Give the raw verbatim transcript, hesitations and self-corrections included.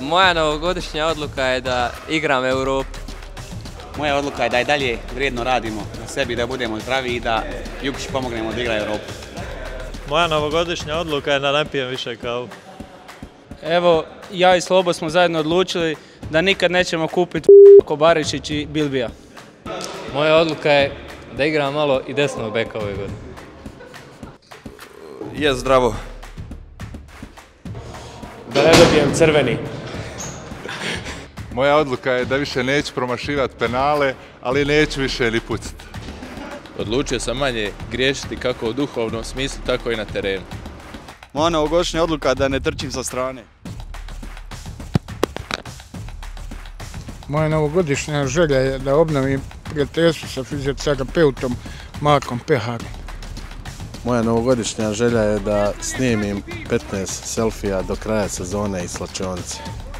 Moja novogodišnja odluka je da igram Europu. Moja odluka je da i dalje vrijedno radimo na sebi, da budemo zdravi i da Jukić pomognemo da igra Europu. Moja novogodišnja odluka je da ne pijem više kavu. Evo, ja i Slobo smo zajedno odlučili da nikad nećemo kupiti ko Barišić i Bilbija. Moja odluka je da igram malo i desnog beka ove godine. Je zdravo. Da ne dobijem crveni. Moja odluka je da više neću promašivati penale, ali neću više ni pucati. Odlučio sam manje griješiti kako u duhovnom smislu, tako i na terenu. Moja novogodišnja odluka je da ne trčim sa strane. Moja novogodišnja želja je da obnovim prijateljstvo sa fizioterapeutom Markom Peharom. Moja novogodišnja želja je da snimim petnaest selfija do kraja sezone iz slačionice.